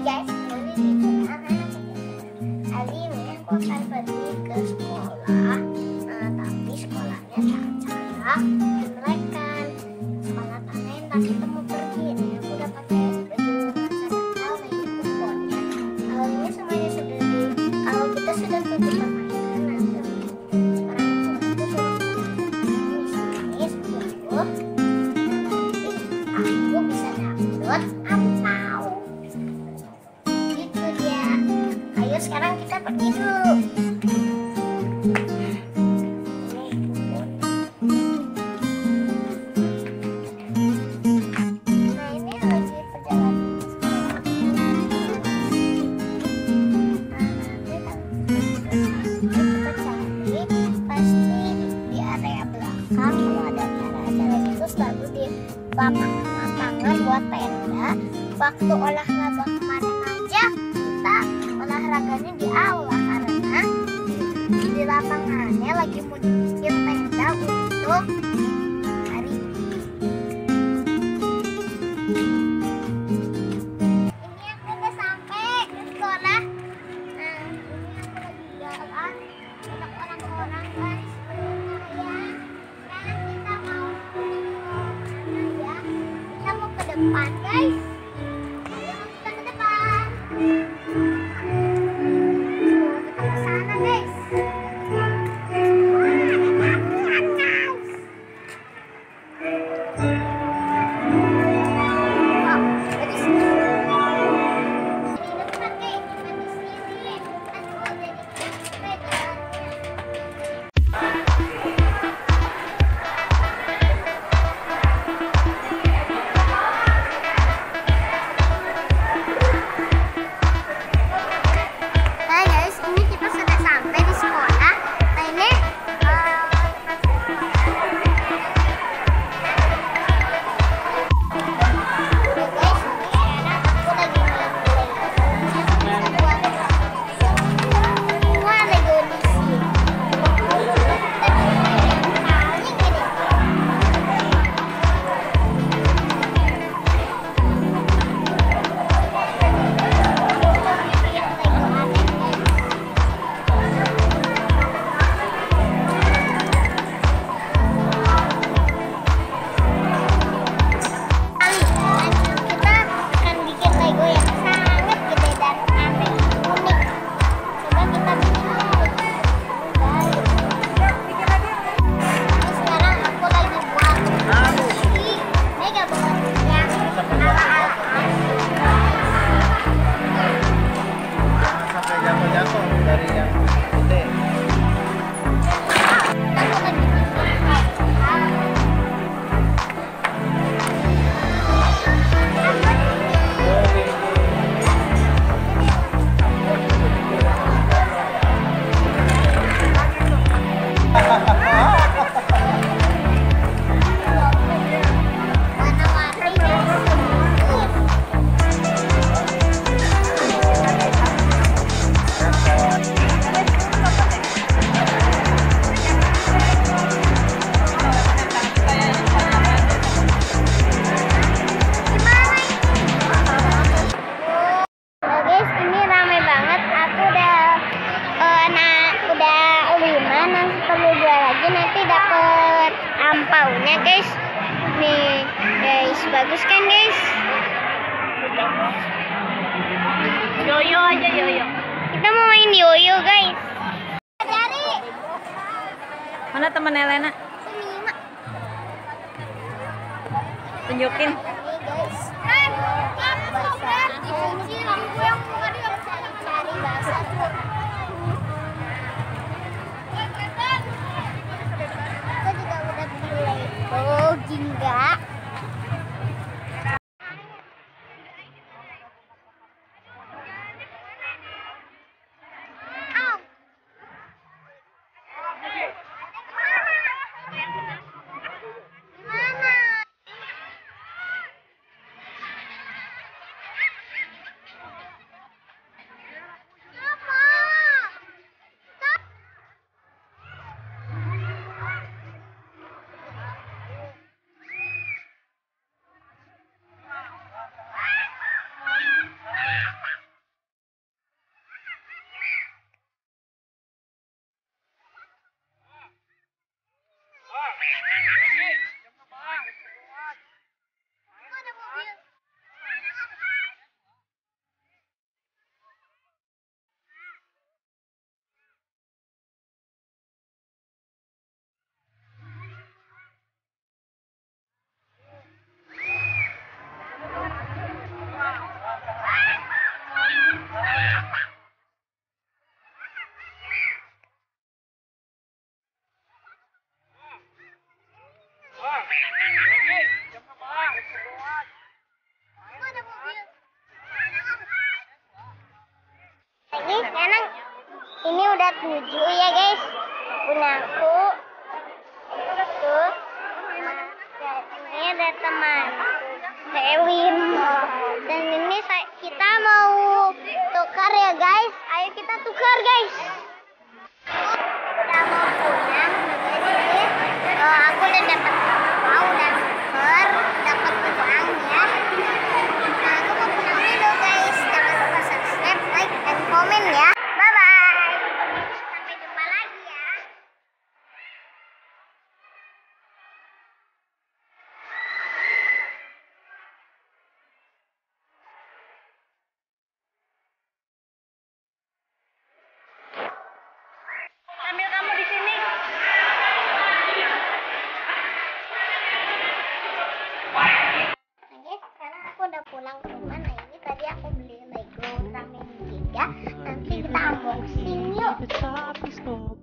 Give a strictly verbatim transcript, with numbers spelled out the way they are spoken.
guys, ini hari ini aku akan pergi ke sekolah. Nah, tapi sekolahnya cara dimelekan. Sekolah tanah yang tak kita mau pergi. Ini aku udah pakai baju sandal dan kuponnya. Kalau ini semuanya sudah di. Kalau kita sudah ke permainan, nanti sekarang aku sudah di sini sepuluh. Nanti aku bisa download angpau. Gitu dia. Ayo sekarang kita pergi dulu. Nah, ini lagi perjalanan sekolah. Nah, nanti kita cari pasti di area belakang. Kalau ada acara-acara gitu selalu di lapangan buat tenda. Waktu olahraga kemarin aja kita olahraganya di aula karena di lapangannya lagi mau bikin tenda untuk hari ini. Ini aku udah sampai di sekolah. Nah, ini aku lagi jalan banyak orang-orang guys. Nah, ya sekarang kita mau ke mana ya? Kita mau ke depan guys. Ayo kita ke depan. Kita ke sana guys. Nanti dapet ampaunya guys. Nih guys, bagus kan guys? Yoyo aja yoyo. Kita mau main yoyo guys. Dari mana teman Elena? Lima. Tunjukin. Ini guys. Cari bahasa. Oh, jingga. tujuh ya guys. Punya aku. Tuh. Nah, ini ada teman. Selin. Dan ini saya, kita mau tukar ya guys. Ayo kita tukar guys. Udah mau pulang. Jadi uh, aku udah dapat mau udah tukar, dapat uangnya. Nah, aku mau pulang dulu guys. Jangan lupa subscribe, like, dan komen ya. Bye bye. Sampai jumpa lagi ya. Ambil kamu di sini. Oke, sekarang aku udah pulang ke rumah. Nah, ini tadi aku beli Lego Ramen tiga. Nanti kita unboxing yuk.